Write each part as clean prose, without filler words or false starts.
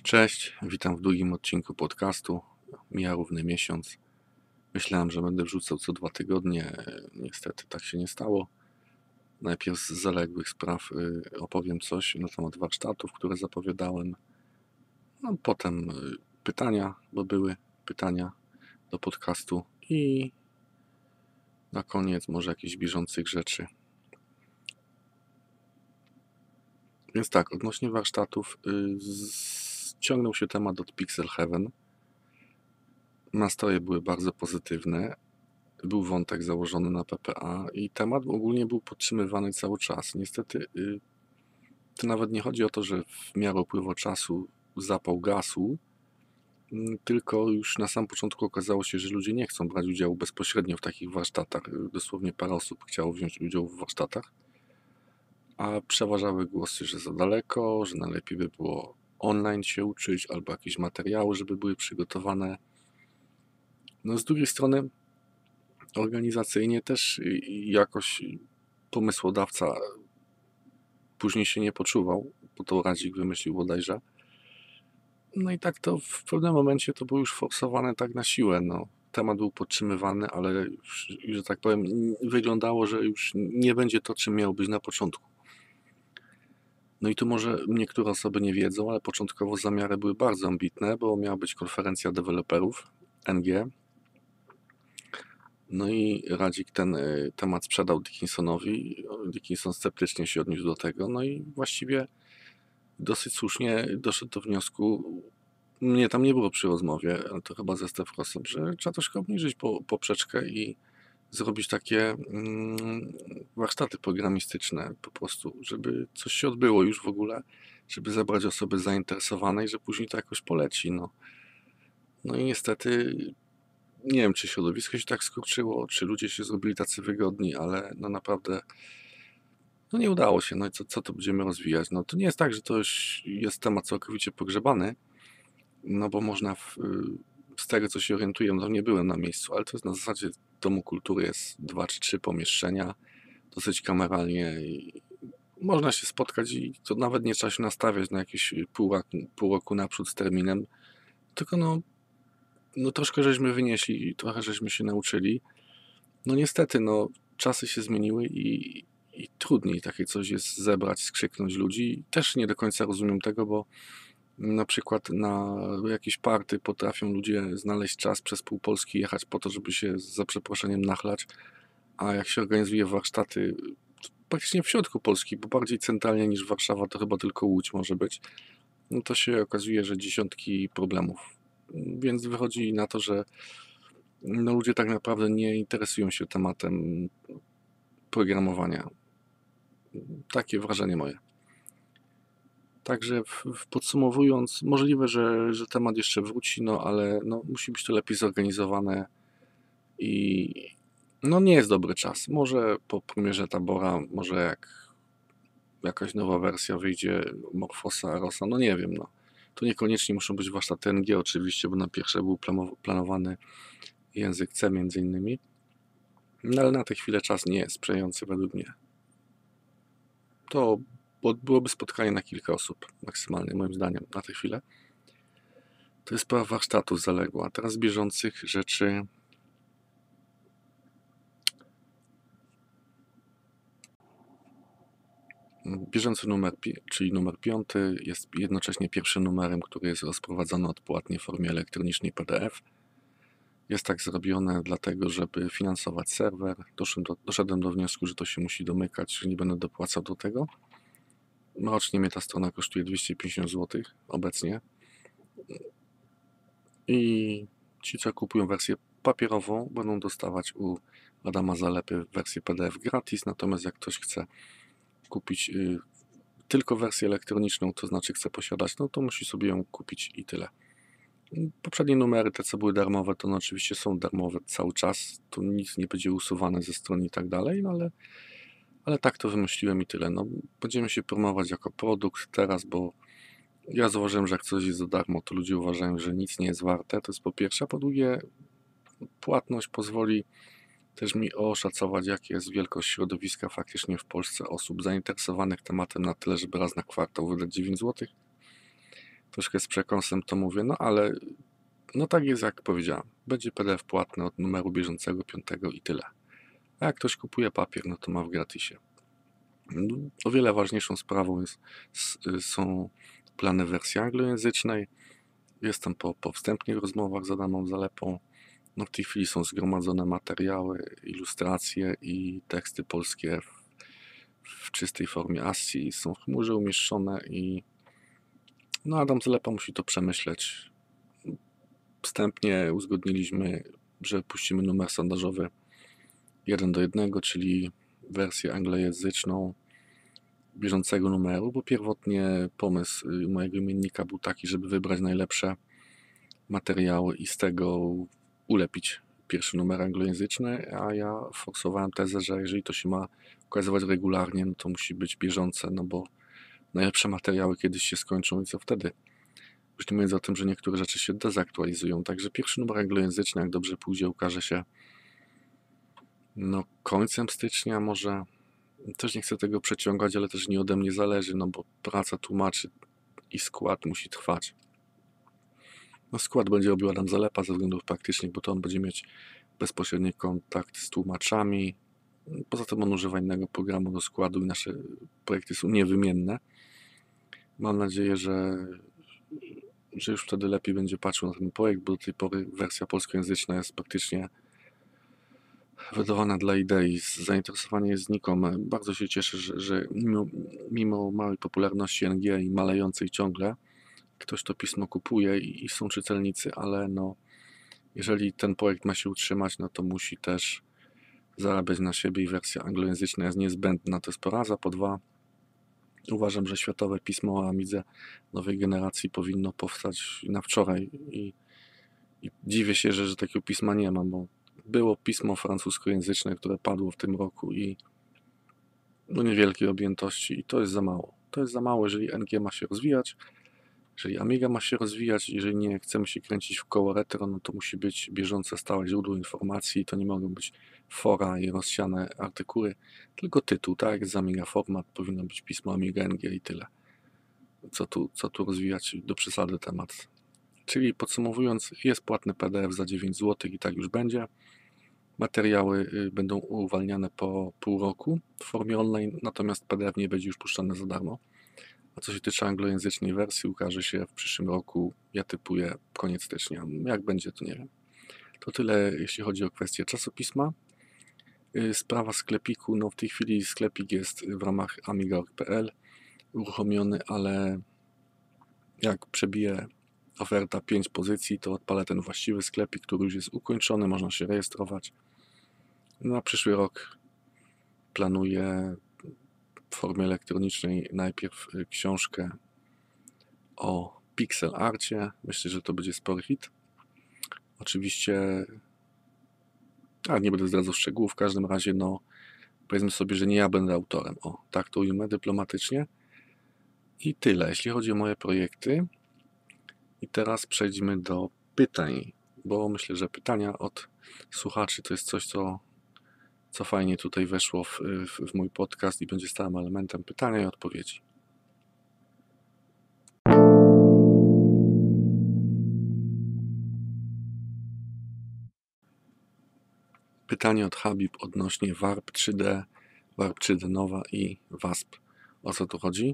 Cześć, witam w drugim odcinku podcastu. Mija równy miesiąc. Myślałem, że będę wrzucał co 2 tygodnie. Niestety tak się nie stało. Najpierw z zaległych spraw opowiem coś na temat warsztatów, które zapowiadałem. No, potem pytania, bo były pytania do podcastu i na koniec może jakichś bieżących rzeczy. Więc tak, odnośnie warsztatów ciągnął się temat od Pixel Heaven. Nastroje były bardzo pozytywne. Był wątek założony na PPA i temat ogólnie był podtrzymywany cały czas. Niestety to nawet nie chodzi o to, że w miarę upływu czasu zapał gasł, tylko już na samym początku okazało się, że ludzie nie chcą brać udziału bezpośrednio w takich warsztatach. Dosłownie parę osób chciało wziąć udział w warsztatach, a przeważały głosy, że za daleko, że najlepiej by było online się uczyć albo jakieś materiały, żeby były przygotowane. No z drugiej strony organizacyjnie też jakoś pomysłodawca później się nie poczuwał, bo to Radzik wymyślił bodajże. No i tak to w pewnym momencie to było już forsowane tak na siłę. No. Temat był podtrzymywany, ale już, że tak powiem, wyglądało, że już nie będzie to, czym miało być na początku. No i tu może niektóre osoby nie wiedzą, ale początkowo zamiary były bardzo ambitne, bo miała być konferencja deweloperów NG. No i Radzik ten temat sprzedał Dickinsonowi. Dickinson sceptycznie się odniósł do tego. No i właściwie dosyć słusznie doszedł do wniosku, mnie tam nie było przy rozmowie, ale to chyba ze Stefrosem, że trzeba troszkę obniżyć poprzeczkę i zrobić takie warsztaty programistyczne po prostu, żeby coś się odbyło już w ogóle, żeby zebrać osoby zainteresowane i że później to jakoś poleci. No i niestety nie wiem, czy środowisko się tak skurczyło, czy ludzie się zrobili tacy wygodni, ale no naprawdę no nie udało się. No i co to będziemy rozwijać? No to nie jest tak, że to już jest temat całkowicie pogrzebany, no bo można z tego, co się orientuję, no nie byłem na miejscu, ale to jest na zasadzie Domu Kultury, jest 2 czy 3 pomieszczenia, dosyć kameralnie i można się spotkać i to nawet nie trzeba się nastawiać na jakieś pół roku naprzód z terminem, tylko no troszkę żeśmy wynieśli, trochę żeśmy się nauczyli. No niestety, no czasy się zmieniły i trudniej takie coś jest zebrać, skrzyknąć ludzi. Też nie do końca rozumiem tego, bo na przykład na jakieś party potrafią ludzie znaleźć czas przez pół Polski jechać po to, żeby się za przeproszeniem nachlać, a jak się organizuje warsztaty praktycznie w środku Polski, bo bardziej centralnie niż Warszawa, to chyba tylko Łódź może być, no to się okazuje, że dziesiątki problemów. Więc wychodzi na to, że no ludzie tak naprawdę nie interesują się tematem programowania. Takie wrażenie moje. Także podsumowując, możliwe, że temat jeszcze wróci, no ale no, musi być to lepiej zorganizowane i no nie jest dobry czas. Może po premierze Tabora, może jak jakaś nowa wersja wyjdzie Morfosa, Arosa, no nie wiem. No. To niekoniecznie muszą być warsztaty NG oczywiście, bo na pierwsze był planowany język C między innymi. No ale na tę chwilę czas nie jest sprzyjający według mnie. To byłoby spotkanie na kilka osób maksymalnie, moim zdaniem, na tę chwilę. To jest sprawa warsztatu zaległa. Teraz z bieżących rzeczy. Bieżący numer, czyli numer 5, jest jednocześnie pierwszym numerem, który jest rozprowadzony odpłatnie w formie elektronicznej PDF. Jest tak zrobione dlatego, żeby finansować serwer. Doszedłem do wniosku, że to się musi domykać, że nie będę dopłacał do tego. Rocznie mnie ta strona kosztuje 250 zł obecnie. I ci, co kupują wersję papierową, będą dostawać u Adama Zalepy wersję PDF gratis, natomiast jak ktoś chce kupić tylko wersję elektroniczną, to znaczy chce posiadać, no to musi sobie ją kupić i tyle. Poprzednie numery, te co były darmowe, to oczywiście są darmowe cały czas, tu nic nie będzie usuwane ze strony i tak dalej, no ale tak to wymyśliłem i tyle. No, będziemy się promować jako produkt teraz, bo ja zauważyłem, że jak coś jest za darmo, to ludzie uważają, że nic nie jest warte, to jest po pierwsze, a po drugie płatność pozwoli też mi oszacować, jaka jest wielkość środowiska faktycznie w Polsce osób zainteresowanych tematem na tyle, żeby raz na kwartał wydać 9 zł. troszkę z przekąsem to mówię, no ale no tak jest jak powiedziałem. Będzie PDF płatny od numeru bieżącego 5 i tyle. A jak ktoś kupuje papier, no to ma w gratisie. O wiele ważniejszą sprawą są plany w wersji anglojęzycznej. Jestem po wstępnych rozmowach z Adamem Zalepą. No w tej chwili są zgromadzone materiały, ilustracje i teksty polskie w czystej formie ASCII są w chmurze umieszczone i no Adam Zalepa musi to przemyśleć. Wstępnie uzgodniliśmy, że puścimy numer sondażowy 1:1, czyli wersję anglojęzyczną bieżącego numeru, bo pierwotnie pomysł mojego imiennika był taki, żeby wybrać najlepsze materiały i z tego ulepić pierwszy numer anglojęzyczny, a ja forsowałem tezę, że jeżeli to się ma ukazywać regularnie, no to musi być bieżące, no bo najlepsze materiały kiedyś się skończą i co wtedy? Już nie mówiąc o tym, że niektóre rzeczy się dezaktualizują, także pierwszy numer anglojęzyczny, jak dobrze pójdzie, ukaże się no końcem stycznia może. Też nie chcę tego przeciągać, ale też nie ode mnie zależy, no bo praca tłumaczy i skład musi trwać. No skład będzie robił Adam Zalepa ze względów praktycznych, bo to on będzie mieć bezpośredni kontakt z tłumaczami. Poza tym on używa innego programu do składu i nasze projekty są niewymienne. Mam nadzieję, że już wtedy lepiej będzie patrzył na ten projekt, bo do tej pory wersja polskojęzyczna jest praktycznie wydawana dla idei. Zainteresowanie jest znikome. Bardzo się cieszę, że mimo małej popularności NG i malejącej ciągle, ktoś to pismo kupuje i są czytelnicy, ale no, jeżeli ten projekt ma się utrzymać, no to musi też zarabiać na siebie i wersja anglojęzyczna jest niezbędna. To jest po raz, a po dwa uważam, że światowe pismo o Amidze nowej generacji powinno powstać na wczoraj i dziwię się, że takiego pisma nie ma, bo było pismo francuskojęzyczne, które padło w tym roku i no niewielkiej objętości i to jest za mało. To jest za mało, jeżeli NG ma się rozwijać, jeżeli Amiga ma się rozwijać, jeżeli nie chcemy się kręcić w koło retro, no to musi być bieżące, stałe źródło informacji, to nie mogą być fora i rozsiane artykuły, tylko tytuł, tak jak z Amiga Format powinno być pismo Amiga NG i tyle. Co tu rozwijać do przesady temat. Czyli podsumowując, jest płatny PDF za 9 zł i tak już będzie. Materiały będą uwalniane po pół roku w formie online, natomiast PDF nie będzie już puszczany za darmo. A co się tyczy anglojęzycznej wersji, ukaże się w przyszłym roku. Ja typuję koniec stycznia. Jak będzie, to nie wiem. To tyle, jeśli chodzi o kwestię czasopisma. Sprawa sklepiku. No w tej chwili sklepik jest w ramach amiga.org.pl uruchomiony, ale jak przebije oferta 5 pozycji, to odpalę ten właściwy sklepik, który już jest ukończony, można się rejestrować. Na przyszły rok planuję w formie elektronicznej najpierw książkę o pixel arcie. Myślę, że to będzie spory hit. Oczywiście, nie będę zdradzał szczegółów, w każdym razie no powiedzmy sobie, że nie ja będę autorem. O, tak to ujmę dyplomatycznie. I tyle, jeśli chodzi o moje projekty. I teraz przejdźmy do pytań, bo myślę, że pytania od słuchaczy to jest coś, co fajnie tutaj weszło w mój podcast i będzie stałym elementem pytania i odpowiedzi. Pytanie od Habib odnośnie Warp 3D, Warp 3D Nova i WASP. O co tu chodzi?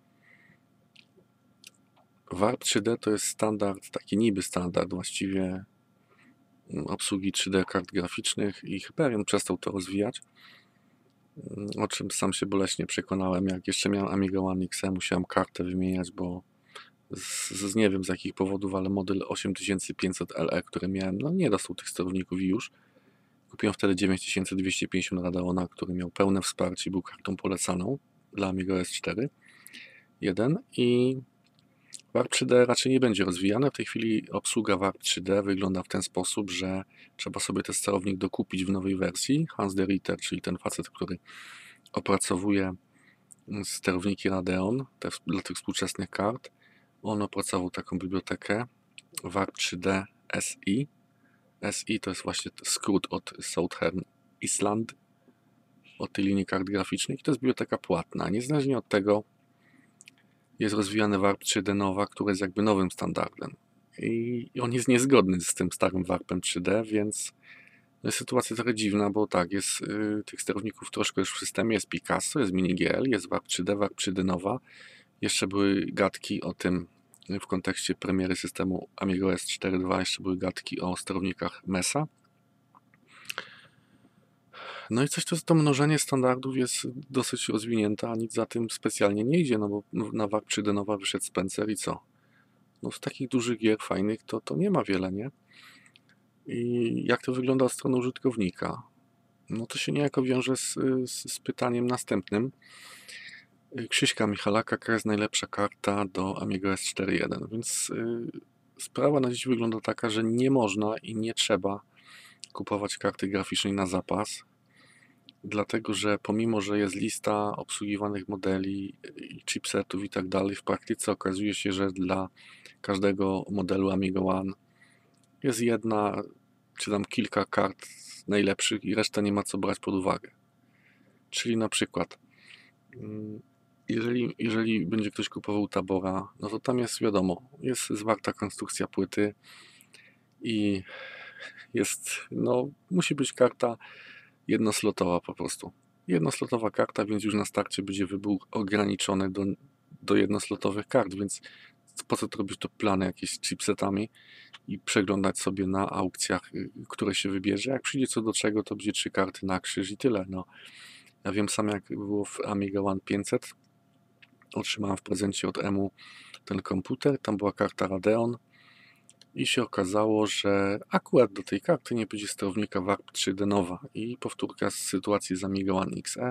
Warp 3D to jest standard, taki niby standard właściwie obsługi 3D kart graficznych i Hyperion przestał to rozwijać, o czym sam się boleśnie przekonałem. Jak jeszcze miałem Amiga One XE, musiałem kartę wymieniać, bo nie wiem z jakich powodów, ale model 8500 LE, który miałem, no nie dostał tych sterowników i już. Kupiłem wtedy 9250 Radeona, który miał pełne wsparcie, był kartą polecaną dla Amiga OS 4 1 i Warp 3D raczej nie będzie rozwijane. W tej chwili obsługa Warp 3D wygląda w ten sposób, że trzeba sobie ten sterownik dokupić w nowej wersji. Hans de Ritter, czyli ten facet, który opracowuje sterowniki Radeon dla tych współczesnych kart, on opracował taką bibliotekę Warp 3D SI. SI to jest właśnie skrót od Southern Island, od tej linii kart graficznych. I to jest biblioteka płatna. Niezależnie od tego, jest rozwijany warp 3D Nova, który jest jakby nowym standardem. I on jest niezgodny z tym starym warpem 3D, więc jest sytuacja trochę dziwna, bo tak, jest tych sterowników troszkę już w systemie, jest Picasso, jest MiniGL, jest warp 3D Nova. Jeszcze były gadki o tym w kontekście premiery systemu Amiga OS 4.2, jeszcze były gadki o sterownikach Mesa. No i coś to mnożenie standardów jest dosyć rozwinięte, a nic za tym specjalnie nie idzie, no bo na warp 3D Nova wyszedł Spencer i co? No z takich dużych gier fajnych to nie ma wiele, nie? I jak to wygląda od strony użytkownika? No to się niejako wiąże z pytaniem następnym. Krzyśka Michalaka, jaka jest najlepsza karta do Amiga OS 4.1? Więc sprawa na dziś wygląda taka, że nie można i nie trzeba kupować karty graficznej na zapas, dlatego że pomimo, że jest lista obsługiwanych modeli, chipsetów i tak dalej, w praktyce okazuje się, że dla każdego modelu Amiga One jest jedna czy tam kilka kart najlepszych i reszta nie ma co brać pod uwagę. Czyli na przykład jeżeli będzie ktoś kupował Tabora, no to tam jest wiadomo, jest zwarta konstrukcja płyty i jest, no musi być karta jednoslotowa po prostu. Jednoslotowa karta, więc już na starcie będzie wybór ograniczony do jednoslotowych kart, więc po co to robić to plany jakieś chipsetami i przeglądać sobie na aukcjach, które się wybierze. Jak przyjdzie co do czego, to będzie 3 karty na krzyż i tyle. No, ja wiem sam, jak było w Amiga One 500. Otrzymałem w prezencie od EMU ten komputer, tam była karta Radeon i się okazało, że akurat do tej karty nie będzie sterownika warp 3D Nova i powtórka z sytuacji z Amiga One XE.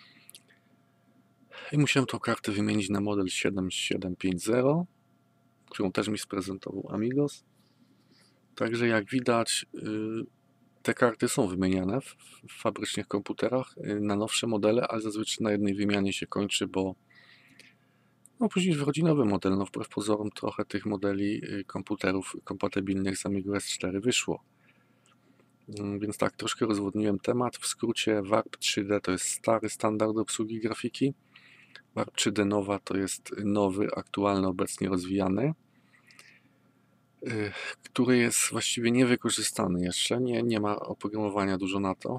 I musiałem tą kartę wymienić na model 7750, którą też mi sprezentował Amigos. Także jak widać, te karty są wymieniane w fabrycznych komputerach na nowsze modele, ale zazwyczaj na jednej wymianie się kończy, bo no później wychodzi nowy model. No wbrew pozorom trochę tych modeli komputerów kompatybilnych z Amiga OS 4 wyszło. Więc tak, troszkę rozwodniłem temat. W skrócie warp 3D to jest stary standard obsługi grafiki. Warp 3D Nova to jest nowy, aktualny, obecnie rozwijany, który jest właściwie niewykorzystany jeszcze, nie ma oprogramowania dużo na to.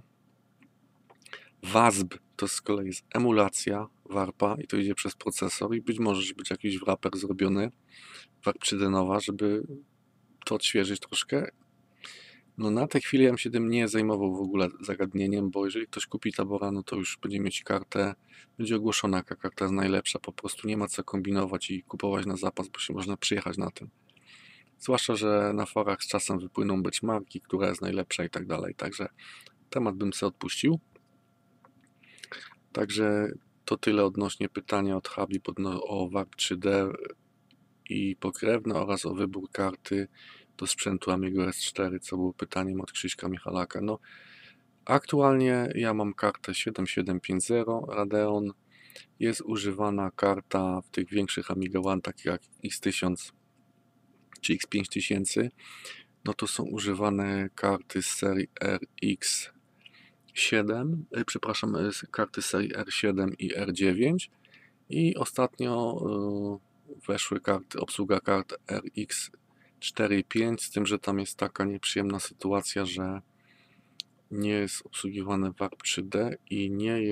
WASB to z kolei jest emulacja warpa i to idzie przez procesor i być może być jakiś wrapper zrobiony, warp 3D Nova, żeby to odświeżyć troszkę. No na tę chwilę ja bym się tym nie zajmował w ogóle zagadnieniem, bo jeżeli ktoś kupi Tabora, no to już będzie mieć kartę, będzie ogłoszona, jaka karta jest najlepsza, po prostu nie ma co kombinować i kupować na zapas, bo się można przyjechać na tym. Zwłaszcza, że na forach z czasem wypłyną benchmarki, która jest najlepsza i tak dalej. Także temat bym sobie odpuścił. Także to tyle odnośnie pytania od Habib o warp 3D i pokrewne oraz o wybór karty do sprzętu Amiga OS 4, co było pytaniem od Krzyśka Michalaka. No, aktualnie ja mam kartę 7750 Radeon. Jest używana karta w tych większych Amiga One, takich jak X1000 czy X5000. No to są używane karty z serii RX7, karty z serii R7 i R9 i ostatnio weszły obsługa kart RX 4 i 5, z tym, że tam jest taka nieprzyjemna sytuacja, że nie jest obsługiwane warp 3D i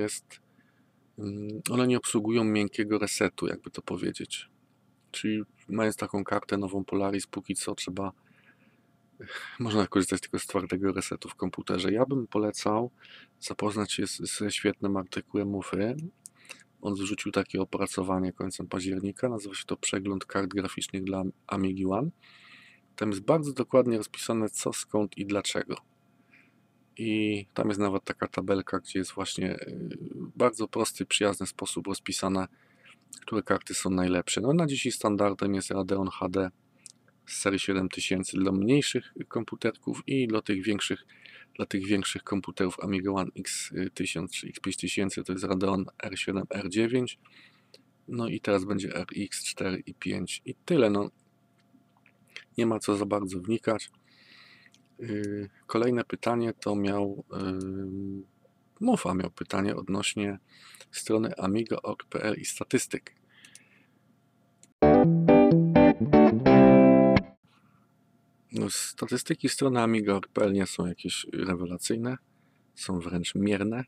one nie obsługują miękkiego resetu, jakby to powiedzieć. Czyli mając taką kartę nową Polaris, póki co można korzystać tylko z twardego resetu w komputerze. Ja bym polecał zapoznać się ze świetnym artykułem Mufy. On wrzucił takie opracowanie końcem października, nazywa się to Przegląd kart graficznych dla Amigi One. Tam jest bardzo dokładnie rozpisane co, skąd i dlaczego. I tam jest nawet taka tabelka, gdzie jest właśnie w bardzo prosty, przyjazny sposób rozpisane, które karty są najlepsze. No na dzisiaj standardem jest Radeon HD z serii 7000 dla mniejszych komputerków i dla tych większych komputerów Amiga One X1000 czy X5000 to jest Radeon R7, R9. No i teraz będzie RX 4 i 5 i tyle. No, nie ma co za bardzo wnikać. Kolejne pytanie to Mufa miał pytanie odnośnie strony amiga.org.pl i statystyk. No, statystyki strony amiga.pl nie są jakieś rewelacyjne, są wręcz mierne.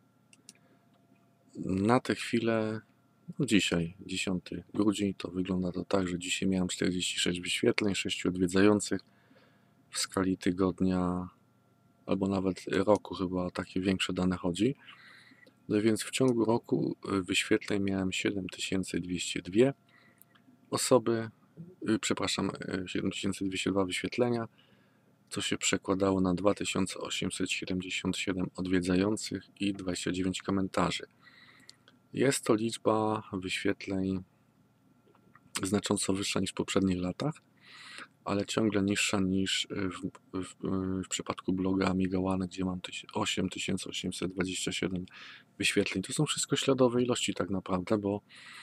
Na tę chwilę, no dzisiaj, 10 grudzień, to wygląda to tak, że dzisiaj miałem 46 wyświetleń, 6 odwiedzających. W skali tygodnia albo nawet roku chyba o takie większe dane chodzi. No więc w ciągu roku wyświetleń miałem 7202 osoby, 7202 wyświetlenia, co się przekładało na 2877 odwiedzających i 29 komentarzy. Jest to liczba wyświetleń znacząco wyższa niż w poprzednich latach, ale ciągle niższa niż w przypadku bloga Amiga One, gdzie mam 8827 wyświetleń. To są wszystko śladowe ilości tak naprawdę, bo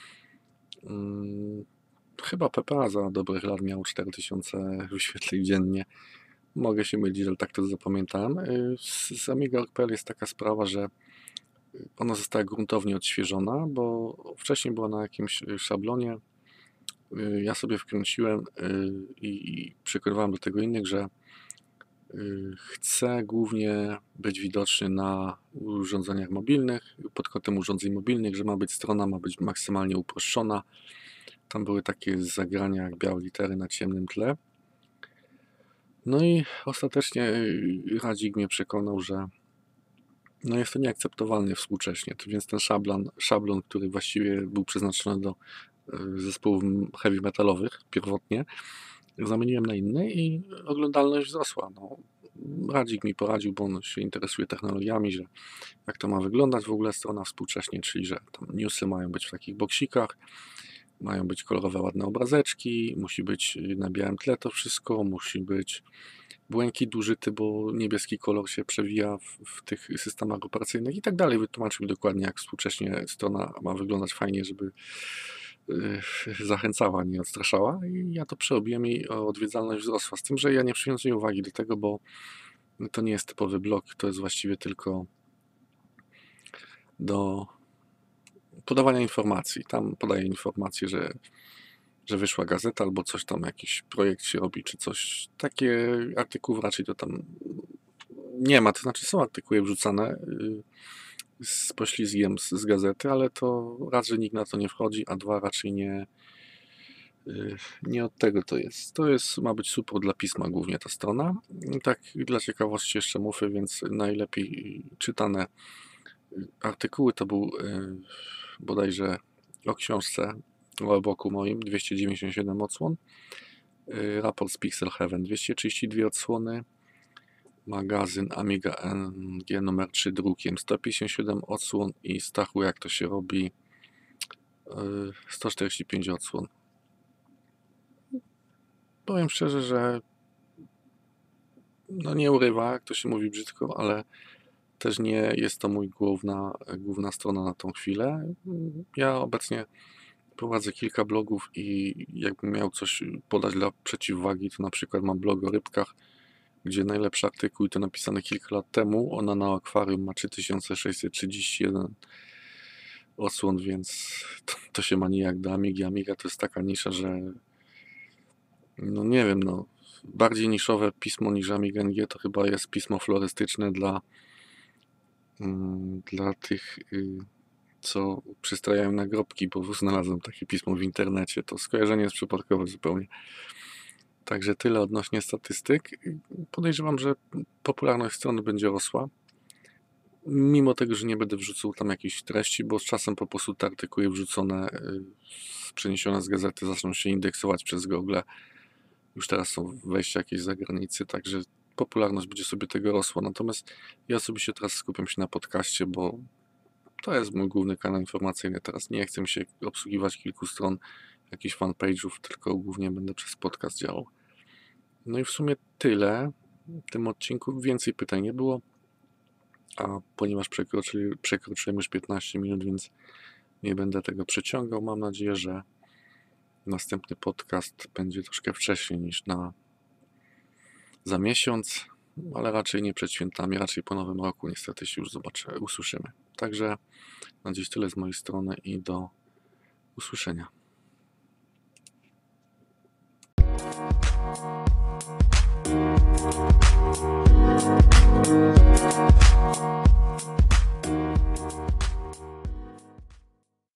chyba PPA za dobrych lat miał 4000 wyświetleń dziennie. Mogę się mylić, ale tak to zapamiętałem. Z Amiga.pl jest taka sprawa, że ona została gruntownie odświeżona, bo wcześniej była na jakimś szablonie. Ja sobie wkręciłem i przekonywałem do tego innych, że chcę głównie być widoczny na urządzeniach mobilnych, pod kątem urządzeń mobilnych, że ma być strona, ma być maksymalnie uproszczona. Tam były takie zagrania jak białe litery na ciemnym tle. No i ostatecznie Radzik mnie przekonał, że no jest to nieakceptowalne współcześnie, więc ten szablon, który właściwie był przeznaczony do zespołów heavy metalowych pierwotnie, zamieniłem na inny i oglądalność wzrosła. No, Radzik mi poradził, bo on się interesuje technologiami, że jak to ma wyglądać w ogóle strona współcześnie, czyli że tam newsy mają być w takich boksikach, mają być kolorowe, ładne obrazeczki, musi być na białym tle to wszystko, musi być błękit użyty, bo niebieski kolor się przewija w tych systemach operacyjnych i tak dalej. Wytłumaczył mi dokładnie, jak współcześnie strona ma wyglądać fajnie, żeby zachęcała, nie odstraszała, i ja to przerobiłem i odwiedzalność wzrosła. Z tym, że ja nie przywiązuję uwagi do tego, bo to nie jest typowy blog, to jest właściwie tylko do podawania informacji. Tam podaję informacje, że wyszła gazeta albo coś tam, jakiś projekt się robi, czy coś. Takie artykułów raczej to tam nie ma, to znaczy są artykuły wrzucane z poślizgiem z gazety, ale to raz, że nikt na to nie wchodzi, a dwa, raczej nie od tego to jest. To ma być support dla pisma głównie ta strona. Tak dla ciekawości jeszcze mówię, więc najlepiej czytane artykuły to był bodajże o książce o e-booku moim 297 odsłon, raport z Pixel Heaven 232 odsłony, magazyn Amiga NG numer 3 drukiem 157 odsłon i Stachu jak to się robi 145 odsłon. Powiem szczerze, że no nie urywa, jak to się mówi brzydko, ale też nie jest to mój główna strona na tą chwilę. Ja obecnie prowadzę kilka blogów i jakbym miał coś podać dla przeciwwagi, to na przykład mam blog o rybkach, gdzie najlepszy artykuł, to napisany kilka lat temu, ona na akwarium ma 3631 odsłon, więc to się ma nijak do Amigi. Amiga to jest taka nisza, że no nie wiem, no bardziej niszowe pismo niż Amiga NG to chyba jest pismo florystyczne dla tych, co przystrajają nagrobki, bo znalazłem takie pismo w internecie. To skojarzenie jest przypadkowe zupełnie. Także tyle odnośnie statystyk. Podejrzewam, że popularność strony będzie rosła. Mimo tego, że nie będę wrzucał tam jakichś treści, bo z czasem po prostu te artykuły wrzucone, przeniesione z gazety zaczną się indeksować przez Google. Już teraz są wejścia jakieś z zagranicy, także popularność będzie sobie tego rosła. Natomiast ja osobiście teraz skupiam się na podcaście, bo to jest mój główny kanał informacyjny. Teraz nie chcę mi się obsługiwać kilku stron, jakichś fanpage'ów, tylko głównie będę przez podcast działał. No i w sumie tyle w tym odcinku. Więcej pytań nie było, a ponieważ przekroczyłem już 15 minut, więc nie będę tego przeciągał. Mam nadzieję, że następny podcast będzie troszkę wcześniej niż za miesiąc, ale raczej nie przed świętami, raczej po nowym roku niestety się już usłyszymy. Także na dziś tyle z mojej strony i do usłyszenia.